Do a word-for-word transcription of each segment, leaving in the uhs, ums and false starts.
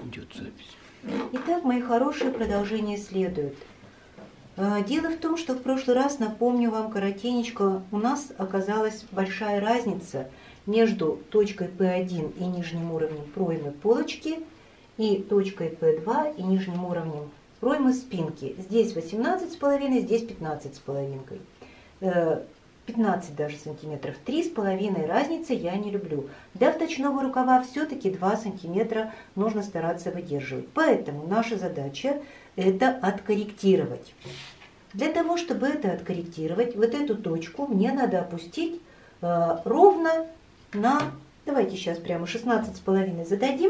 Идет запись. Итак, мои хорошие, продолжение следует. Дело в том, что в прошлый раз, напомню вам коротенечко, у нас оказалась большая разница между точкой пэ один и нижним уровнем проймы полочки и точкой пэ два и нижним уровнем проймы спинки. Здесь восемнадцать с половиной, здесь пятнадцать с половинкой. пятнадцать даже сантиметров. три с половиной разницы я не люблю. До вточного рукава все-таки два сантиметра нужно стараться выдерживать. Поэтому наша задача это откорректировать. Для того, чтобы это откорректировать, вот эту точку мне надо опустить э, ровно на, давайте сейчас прямо шестнадцать с половиной зададим.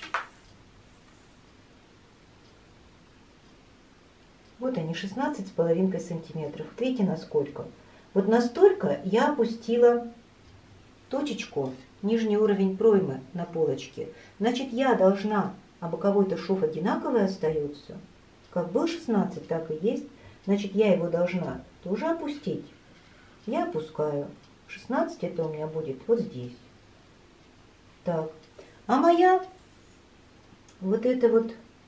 Вот они, шестнадцать с половиной сантиметров. Видите, насколько? Вот настолько я опустила точечку, нижний уровень проймы на полочке. Значит, я должна, а боковой-то шов одинаковый остается, как был шестнадцать, так и есть. Значит, я его должна тоже опустить. Я опускаю. шестнадцать это у меня будет вот здесь. Так. А моя вот эта вот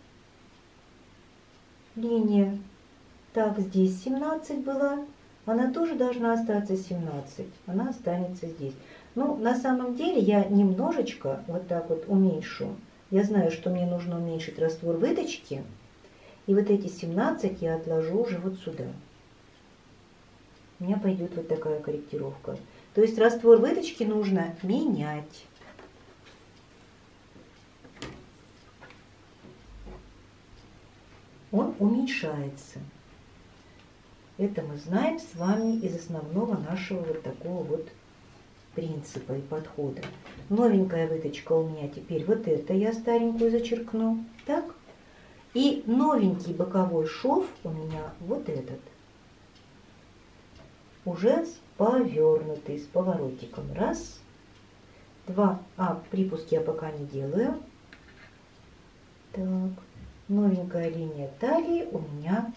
линия, так, здесь семнадцать была. Она тоже должна остаться семнадцать. Она останется здесь. Ну, на самом деле я немножечко вот так вот уменьшу. Я знаю, что мне нужно уменьшить раствор выточки. И вот эти семнадцать я отложу уже вот сюда. У меня пойдет вот такая корректировка. То есть раствор выточки нужно менять. Он уменьшается. Это мы знаем с вами из основного нашего вот такого вот принципа и подхода. Новенькая выточка у меня теперь вот это я старенькую зачеркну. Так. И новенький боковой шов у меня вот этот. Уже повернутый, с поворотиком. Раз. Два. А, припуск я пока не делаю. Так. Новенькая линия талии у меня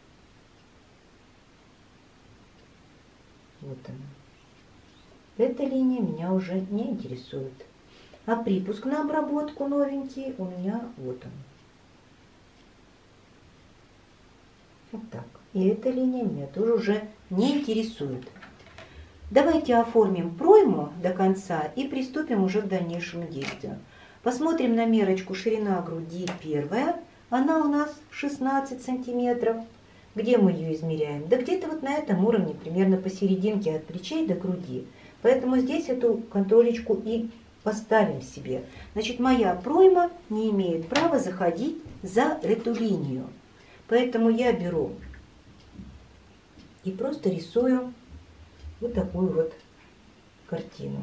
вот она. Эта линия меня уже не интересует. А припуск на обработку новенький у меня вот он. Вот так. И эта линия меня тоже уже не интересует. Давайте оформим пройму до конца и приступим уже к дальнейшему действию. Посмотрим на мерочку ширина груди первая. Она у нас шестнадцать сантиметров. Где мы ее измеряем? Да где-то вот на этом уровне, примерно посерединке от плечей до груди. Поэтому здесь эту контролечку и поставим себе. Значит, моя пройма не имеет права заходить за эту линию. Поэтому я беру и просто рисую вот такую вот картину.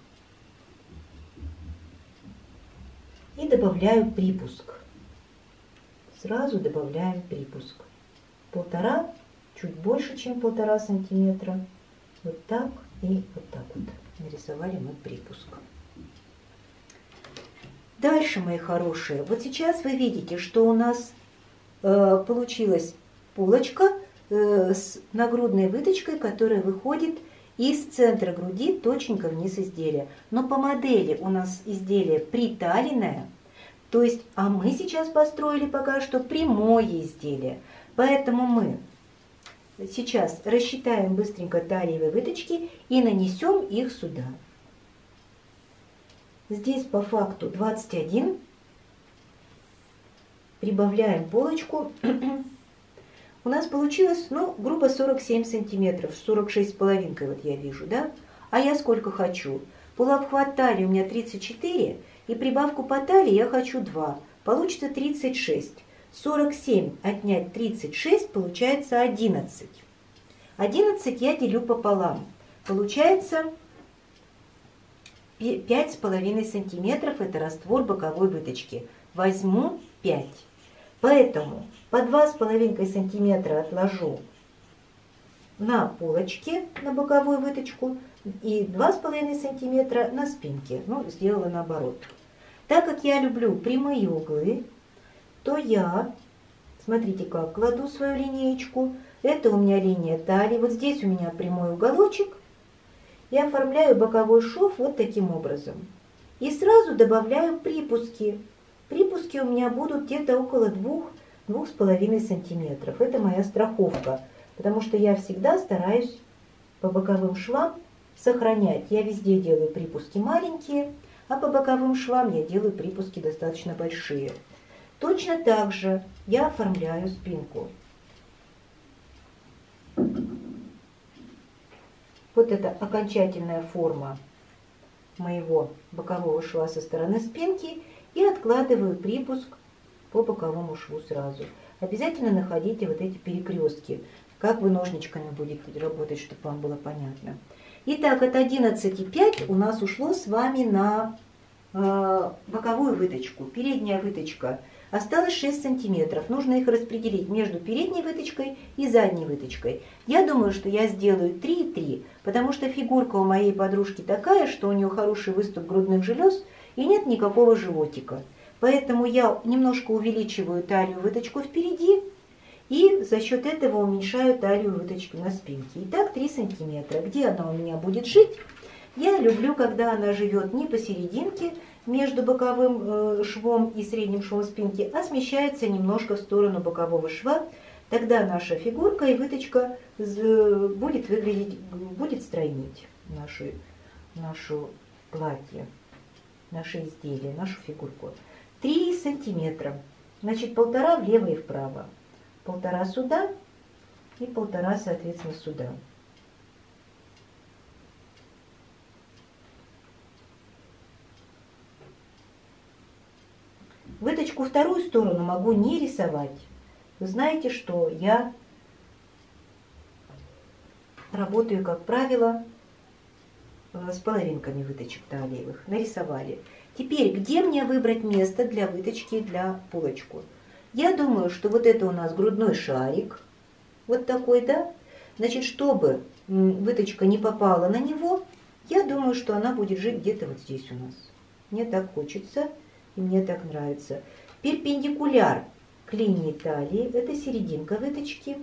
И добавляю припуск. Сразу добавляем припуск. Полтора, чуть больше, чем полтора сантиметра. Вот так и вот так вот нарисовали мы припуск. Дальше, мои хорошие, вот сейчас вы видите, что у нас э, получилась полочка э, с нагрудной выточкой, которая выходит из центра груди точненько вниз изделия. Но по модели у нас изделие приталенное, то есть, а мы сейчас построили пока что прямое изделие. Поэтому мы сейчас рассчитаем быстренько талиевые выточки и нанесем их сюда. Здесь по факту двадцать один. Прибавляем полочку. У нас получилось, ну, грубо сорок семь сантиметров, сорок шесть с половиной, вот я вижу, да? А я сколько хочу? Полуобхват талии у меня тридцать четыре, и прибавку по талии я хочу два. Получится тридцать шесть. сорок семь отнять тридцать шесть получается одиннадцать. одиннадцать я делю пополам. Получается пять с половиной сантиметров, это раствор боковой выточки. Возьму пять. Поэтому по два с половиной сантиметра отложу на полочке, на боковую выточку, и два с половиной сантиметра на спинке. Ну, сделала наоборот. Так как я люблю прямые углы, то я, смотрите как, кладу свою линеечку. Это у меня линия талии. Вот здесь у меня прямой уголочек. И оформляю боковой шов вот таким образом. И сразу добавляю припуски. Припуски у меня будут где-то около двух-двух с половиной сантиметров. Это моя страховка, потому что я всегда стараюсь по боковым швам сохранять. Я везде делаю припуски маленькие, а по боковым швам я делаю припуски достаточно большие. Точно так же я оформляю спинку. Вот это окончательная форма моего бокового шва со стороны спинки и откладываю припуск по боковому шву сразу. Обязательно находите вот эти перекрестки, как вы ножничками будете работать, чтобы вам было понятно. Итак, от одиннадцати пять у нас ушло с вами на э, боковую выточку. Передняя выточка. Осталось шесть сантиметров. Нужно их распределить между передней выточкой и задней выточкой. Я думаю, что я сделаю три и три, потому что фигурка у моей подружки такая, что у нее хороший выступ грудных желез и нет никакого животика. Поэтому я немножко увеличиваю талию выточку впереди и за счет этого уменьшаю талию выточки на спинке. Итак, три сантиметра. Где она у меня будет жить? Я люблю, когда она живет не посерединке, между боковым швом и средним швом спинки, а смещается немножко в сторону бокового шва. Тогда наша фигурка и выточка будет выглядеть, будет стройнить нашу, нашу платье, наше изделие, нашу фигурку. три сантиметра. Значит, полтора влево и вправо. Полтора сюда и полтора, соответственно, сюда. Выточку вторую сторону могу не рисовать. Вы знаете, что я работаю, как правило, с половинками выточек талиевых. Нарисовали. Теперь, где мне выбрать место для выточки для полочку? Я думаю, что вот это у нас грудной шарик. Вот такой, да? Значит, чтобы выточка не попала на него, я думаю, что она будет жить где-то вот здесь у нас. Мне так хочется. И мне так нравится. Перпендикуляр к линии талии, это серединка выточки.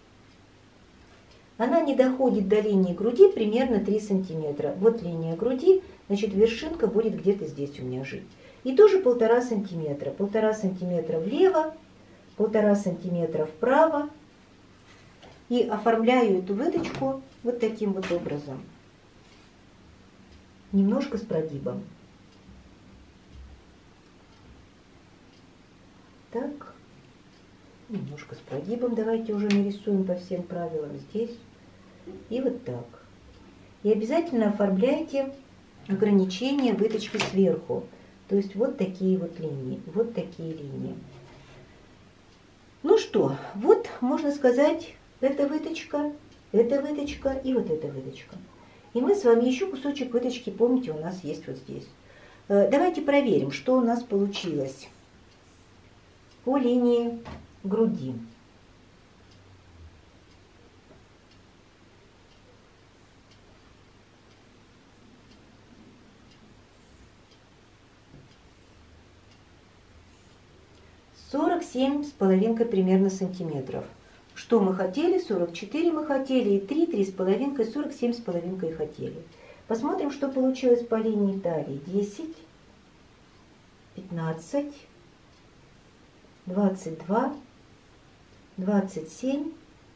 Она не доходит до линии груди примерно три сантиметра. Вот линия груди, значит вершинка будет где-то здесь у меня жить. И тоже полтора сантиметра. Полтора сантиметра влево, полтора сантиметра вправо. И оформляю эту выточку вот таким вот образом. Немножко с прогибом. Так, немножко с прогибом давайте уже нарисуем по всем правилам здесь. И вот так. И обязательно оформляйте ограничения выточки сверху. То есть вот такие вот линии, вот такие линии. Ну что, вот можно сказать, эта выточка, эта выточка и вот эта выточка. И мы с вами еще кусочек выточки, помните, у нас есть вот здесь. Давайте проверим, что у нас получилось по линии груди. сорок семь с половинкой примерно сантиметров. Что мы хотели? сорок четыре мы хотели, и три, три с половинкой, сорок семь с половинкой хотели. Посмотрим, что получилось по линии талии. десять, пятнадцать, двадцать два, двадцать семь,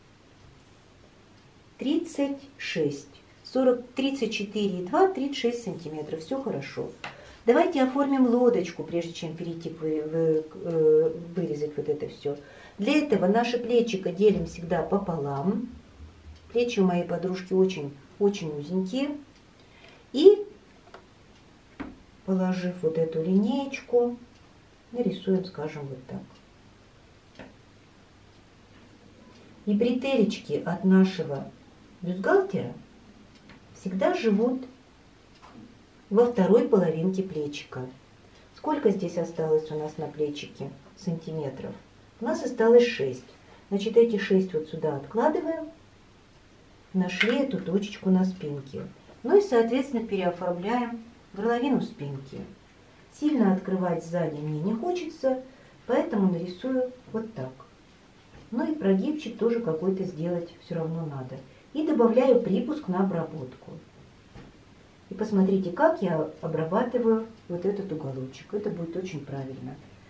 тридцать шесть, сорок, тридцать четыре и два, тридцать шесть сантиметров. Все хорошо. Давайте оформим лодочку, прежде чем перейти к вы, вы, вырезать вот это все. Для этого наше плечико делим всегда пополам. Плечи у моей подружки очень-очень узенькие. И, положив вот эту линеечку, нарисуем, скажем, вот так. И бретелечки от нашего бюстгальтера всегда живут во второй половинке плечика. Сколько здесь осталось у нас на плечике сантиметров? У нас осталось шесть. Значит, эти шесть вот сюда откладываем. Нашли эту точечку на спинке. Ну и, соответственно, переоформляем горловину спинки. Сильно открывать сзади мне не хочется, поэтому нарисую вот так. Ну и прогибчик тоже какой-то сделать все равно надо. И добавляю припуск на обработку. И посмотрите, как я обрабатываю вот этот уголочек. Это будет очень правильно.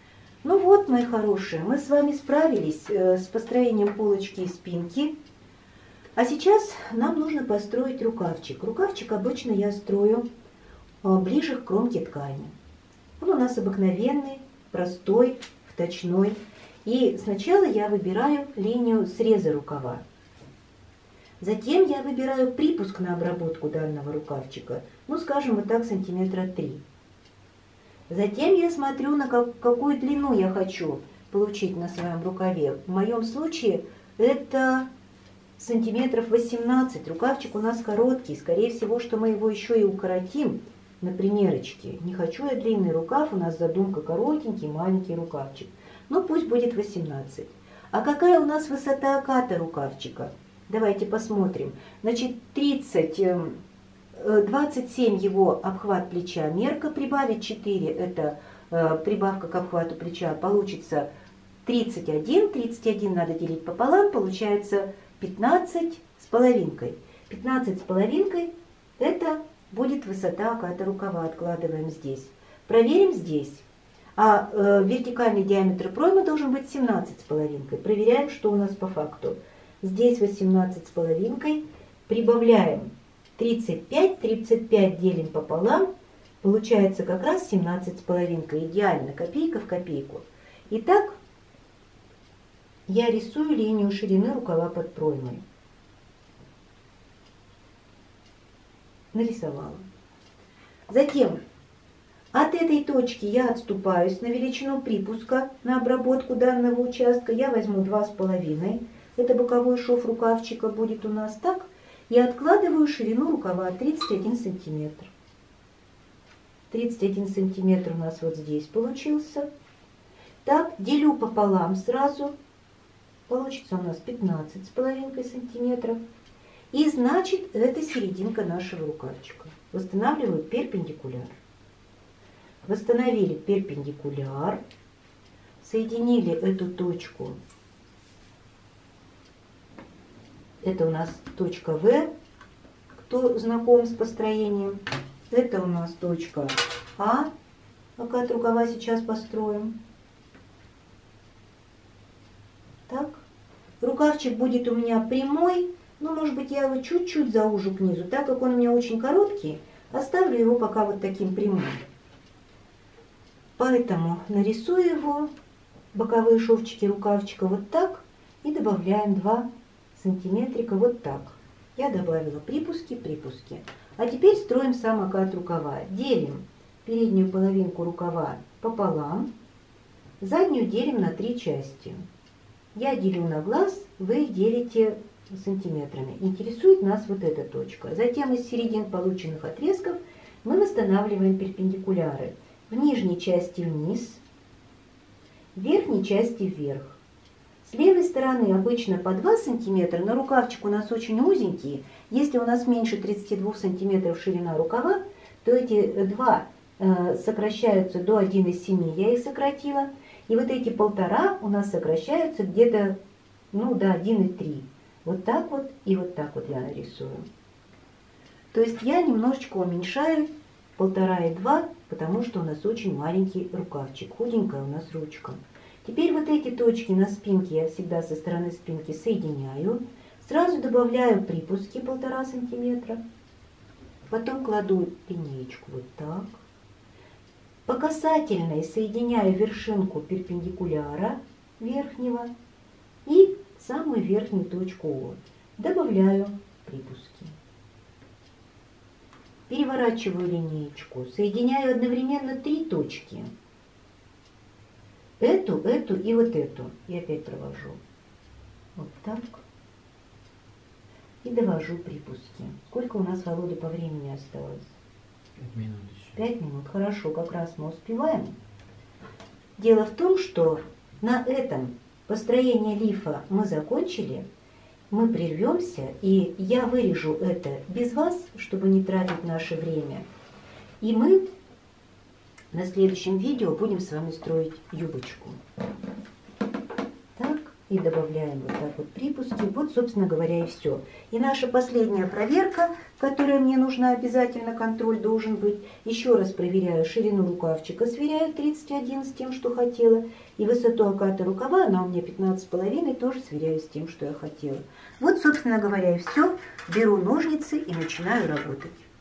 Ну вот, мои хорошие, мы с вами справились с построением полочки и спинки. А сейчас нам нужно построить рукавчик. Рукавчик обычно я строю ближе к кромке ткани. Он у нас обыкновенный, простой, вточной. И сначала я выбираю линию среза рукава. Затем я выбираю припуск на обработку данного рукавчика, ну, скажем, вот так, сантиметра три. Затем я смотрю, на как, какую длину я хочу получить на своем рукаве. В моем случае это сантиметров восемнадцать. Рукавчик у нас короткий. Скорее всего, что мы его еще и укоротим на примерочке. Не хочу я длинный рукав, у нас задумка коротенький, маленький рукавчик. Ну, пусть будет восемнадцать. А какая у нас высота оката рукавчика? Давайте посмотрим. Значит, тридцать, двадцать семь его обхват плеча, мерка, прибавить четыре, это э, прибавка к обхвату плеча, получится тридцать один. тридцать один надо делить пополам, получается пятнадцать с половинкой. пятнадцать с половинкой это будет высота оката рукава, откладываем здесь. Проверим здесь. А э, вертикальный диаметр проймы должен быть семнадцать с половинкой. Проверяем, что у нас по факту. Здесь восемнадцать с половинкой, прибавляем тридцать пять, тридцать пять делим пополам, получается как раз семнадцать с половинкой, идеально, копейка в копейку. Итак, я рисую линию ширины рукава под проймой. Нарисовала. Затем от этой точки я отступаюсь на величину припуска на обработку данного участка. Я возьму два с половиной. Это боковой шов рукавчика будет у нас так. И откладываю ширину рукава тридцать один сантиметр. тридцать один сантиметр у нас вот здесь получился. Так, делю пополам сразу. Получится у нас пятнадцать с половиной сантиметров. И значит, это серединка нашего рукавчика. Восстанавливаю перпендикуляр. Восстановили перпендикуляр. Соединили эту точку. Это у нас точка В, кто знаком с построением. Это у нас точка А, окат рукава сейчас построим. Так. Рукавчик будет у меня прямой, но, может быть, я его чуть-чуть заужу к низу. Так как он у меня очень короткий, оставлю его пока вот таким прямым. Поэтому нарисую его, боковые шовчики рукавчика вот так, и добавляем два сантиметрика вот так. Я добавила припуски, припуски. А теперь строим сам окат рукава. Делим переднюю половинку рукава пополам, заднюю делим на три части. Я делю на глаз, вы делите сантиметрами. Интересует нас вот эта точка. Затем из середин полученных отрезков мы восстанавливаем перпендикуляры. В нижней части вниз, в верхней части вверх. С левой стороны обычно по два сантиметра, но рукавчик у нас очень узенький. Если у нас меньше тридцати двух сантиметров ширина рукава, то эти два э, сокращаются до одного и семи, я их сократила. И вот эти полтора у нас сокращаются где-то ну, до одного и трёх. Вот так вот и вот так вот я нарисую. То есть я немножечко уменьшаю полтора и два, потому что у нас очень маленький рукавчик, худенькая у нас ручка. Теперь вот эти точки на спинке я всегда со стороны спинки соединяю. Сразу добавляю припуски полтора сантиметра. Потом кладу линеечку вот так. По касательной соединяю вершинку перпендикуляра верхнего и самую верхнюю точку О. Добавляю припуски. Переворачиваю линеечку. Соединяю одновременно три точки. Эту, эту и вот эту. И опять провожу. Вот так. И довожу припуски. Сколько у нас, Володя, по времени осталось? Пять минут еще. Пять минут. Хорошо, как раз мы успеваем. Дело в том, что на этом построение лифа мы закончили. Мы прервемся, и я вырежу это без вас, чтобы не тратить наше время. И мы на следующем видео будем с вами строить юбочку. Так, и добавляем вот так вот припуски. Вот, собственно говоря, и все. И наша последняя проверка, которая мне нужна обязательно, контроль должен быть. Еще раз проверяю ширину рукавчика, сверяю тридцать один с тем, что хотела. И высоту оката рукава, она у меня пятнадцать с половиной, тоже сверяю с тем, что я хотела. Вот, собственно говоря, и все. Беру ножницы и начинаю работать.